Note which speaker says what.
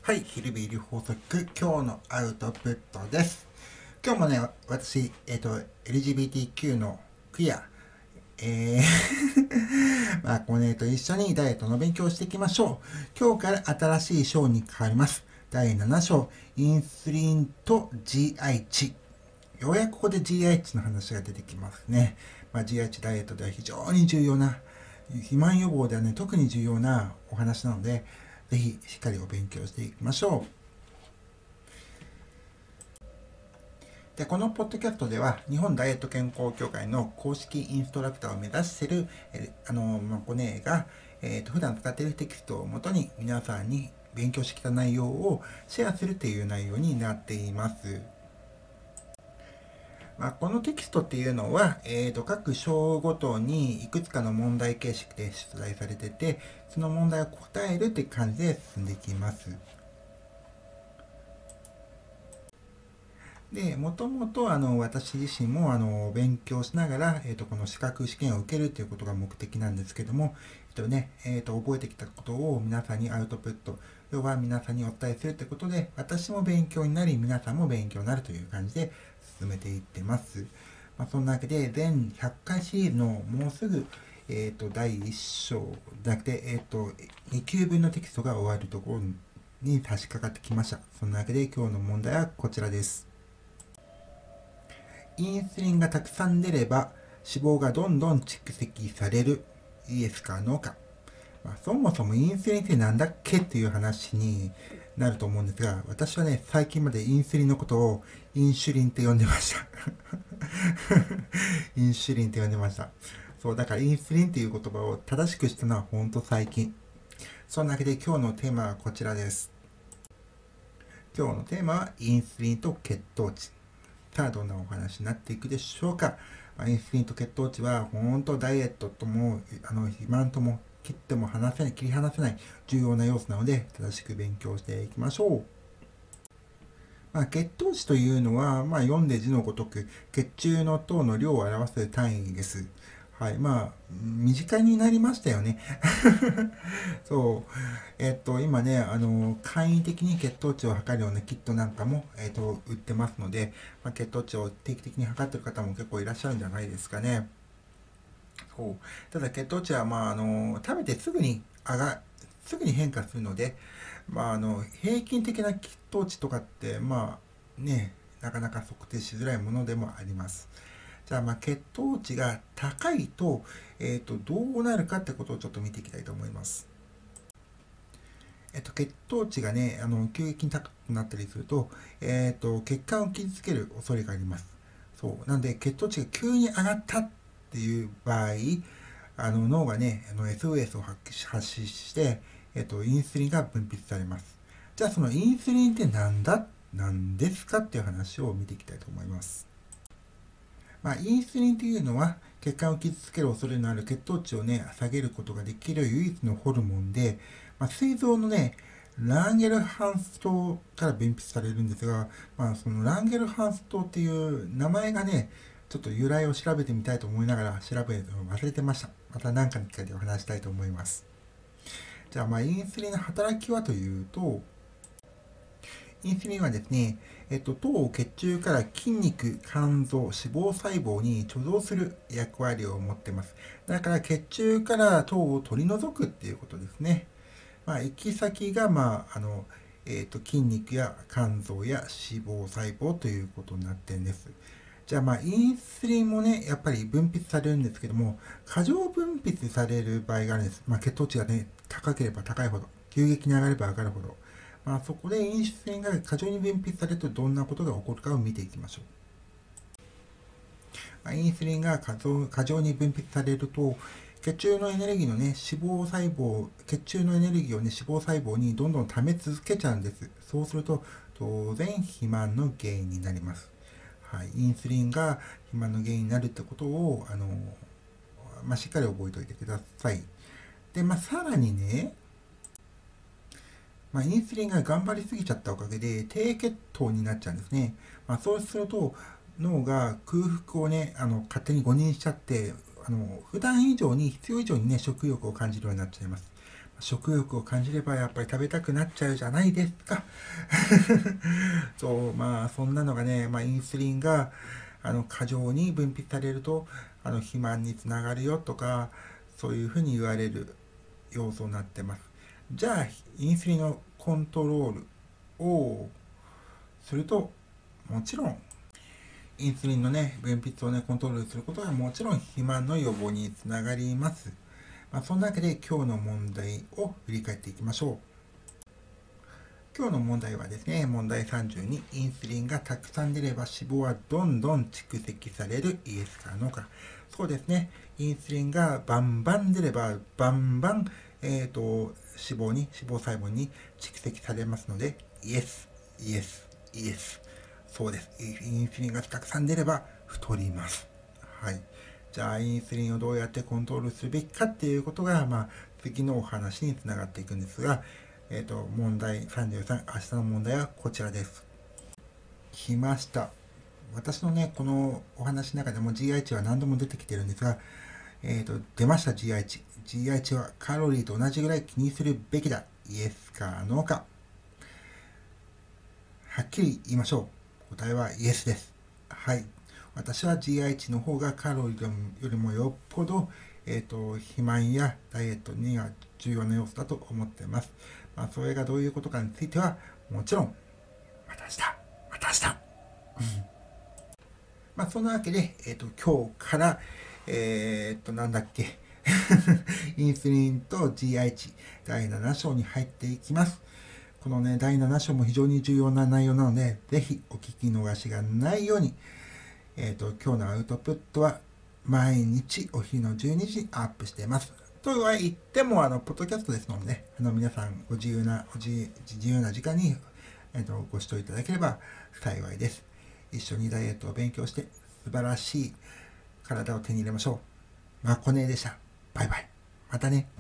Speaker 1: はい、ヒルビール法則、今日のアウトプットです。今日もね、私、LGBTQ のクイア、まあ、一緒にダイエットの勉強をしていきましょう。今日から新しい章に変わります。第7章、インスリンと GI 値。ようやくここで GI 値の話が出てきますね。GI 値ダイエットでは非常に重要な、肥満予防ではね、特に重要なお話なので、ぜひしっかりお勉強していきましょう。で、このポッドキャストでは日本ダイエット健康協会の公式インストラクターを目指しているコネが、普段使っているテキストをもとに皆さんに勉強してきた内容をシェアするという内容になっています。このテキストっていうのは、各章ごとにいくつかの問題形式で出題されてて、その問題を答えるって感じで進んでいきます。で、もともと私自身も勉強しながら、この資格試験を受けるということが目的なんですけども、覚えてきたことを皆さんにアウトプット、要は皆さんにお伝えするということで、私も勉強になり、皆さんも勉強になるという感じで進めていってます。そんなわけで、全100回シリーズのもうすぐ、第1章じゃなくて、2級分のテキストが終わるところに差し掛かってきました。そんなわけで今日の問題はこちらです。インスリンがたくさん出れば脂肪がどんどん蓄積される。イエスかノーか。そもそもインスリンってなんだっけっていう話になると思うんですが、私はね、最近までインスリンのことをインシュリンって呼んでました。インシュリンって呼んでました。そう、だからインスリンっていう言葉を正しくしたのはほんと最近。そんなわけで今日のテーマはこちらです。今日のテーマはインスリンと血糖値。さあ、どんなお話になっていくでしょうか。インスリンと血糖値は本当ダイエットとも肥満とも切っても切り離せない重要な要素なので、正しく勉強していきましょう。血糖値というのは、読んで字のごとく血中の糖の量を表す単位です。はい。身近になりましたよね。そう。今ね、簡易的に血糖値を測るようなキットなんかも、売ってますので、血糖値を定期的に測っている方も結構いらっしゃるんじゃないですかね。そう。ただ血糖値は、食べてすぐに変化するので、平均的な血糖値とかって、なかなか測定しづらいものでもあります。じゃあ、血糖値が高いと、どうなるかってことをちょっと見ていきたいと思います。血糖値がね、急激に高くなったりすると、血管を傷つける恐れがあります。そう。なんで、血糖値が急に上がったっていう場合、脳がね、SOS を発信して、インスリンが分泌されます。じゃあ、そのインスリンってなんですかっていう話を見ていきたいと思います。インスリンというのは血管を傷つける恐れのある血糖値をね、下げることができる唯一のホルモンで、膵臓のね、ランゲルハンス島から分泌されるんですが、そのランゲルハンス島っていう名前がね、ちょっと由来を調べてみたいと思いながら調べるのを忘れてました。また何かの機会でお話したいと思います。じゃあ、インスリンの働きはというと、インスリンはですね、糖を血中から筋肉、肝臓、脂肪細胞に貯蔵する役割を持っています。だから血中から糖を取り除くっていうことですね。行き先が、筋肉や肝臓や脂肪細胞ということになってるんです。じゃあ、インスリンもね、やっぱり分泌されるんですけども、過剰分泌される場合があるんです。血糖値がね、高ければ高いほど、急激に上がれば上がるほど。そこでインスリンが過剰に分泌されるとどんなことが起こるかを見ていきましょう。インスリンが過剰に分泌されると、血中のエネルギーのね、血中のエネルギーをね、脂肪細胞にどんどん溜め続けちゃうんです。そうすると、当然肥満の原因になります。はい。インスリンが肥満の原因になるってことを、しっかり覚えておいてください。で、さらにね、インスリンが頑張りすぎちゃったおかげで低血糖になっちゃうんですね。そうすると脳が空腹をね、勝手に誤認しちゃって、普段以上に必要以上にね、食欲を感じるようになっちゃいます。 食欲を感じればやっぱり食べたくなっちゃうじゃないですか。そう、そんなのがね、インスリンが過剰に分泌されると肥満につながるよとか、そういうふうに言われる要素になってます。じゃあインスリンのコントロールをすると、もちろんインスリンのね分泌をねコントロールすることはもちろん肥満の予防につながります。そんなわけで今日の問題を振り返っていきましょう。今日の問題はですね、問題32、インスリンがたくさん出れば脂肪はどんどん蓄積される、イエスかノーか。そうですね、インスリンがバンバン出ればバンバン、脂肪細胞に蓄積されますので、イエス、イエス、イエス。そうです。インスリンがたくさん出れば太ります。はい。じゃあインスリンをどうやってコントロールするべきかっていうことが、次のお話につながっていくんですが、問題33、明日の問題はこちらです。来ました。私のね、このお話の中でも GI 値は何度も出てきてるんですが、出ました GI 値。GI 値はカロリーと同じぐらい気にするべきだ。イエスかノーか。はっきり言いましょう。答えはイエスです。はい。私は GI 値の方がカロリーよりもよっぽど、肥満やダイエットには重要な要素だと思っています。それがどういうことかについては、もちろん、また明日。そんなわけで、今日から、なんだっけ、インスリンと GI 値、第7章に入っていきます。このね、第7章も非常に重要な内容なので、ぜひお聞き逃しがないように、今日のアウトプットは毎日お昼の12時にアップしています。とは言っても、ポッドキャストですのでね、皆さんご自由な時間に、ご視聴いただければ幸いです。一緒にダイエットを勉強して素晴らしい体を手に入れましょう。まこねでした。バイバイ。またね。